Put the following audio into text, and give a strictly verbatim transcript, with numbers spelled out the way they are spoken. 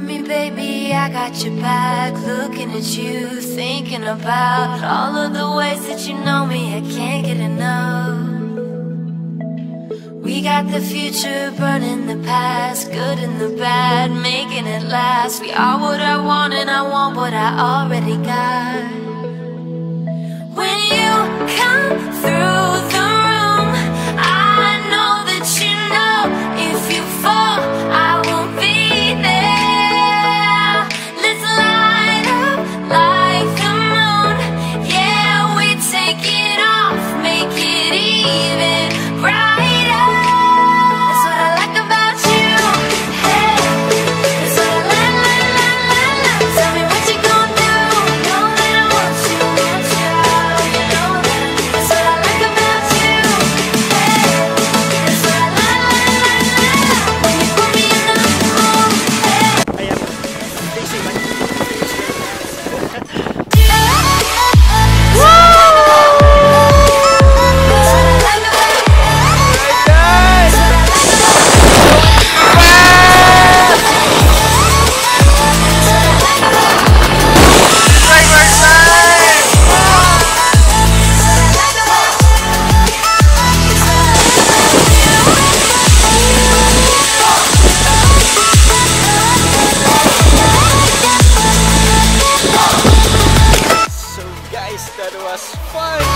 me, baby, I got your back. Looking at you, thinking about all of the ways that you know me. I can't get enough. We got the future burning the past, good and the bad, making it last. We are what I want and I want what I already got. When you come through the room, I know that you know if you fall, I won't be there. Let's light up like the moon. Yeah, we take it off, make it even brighter. That was fun!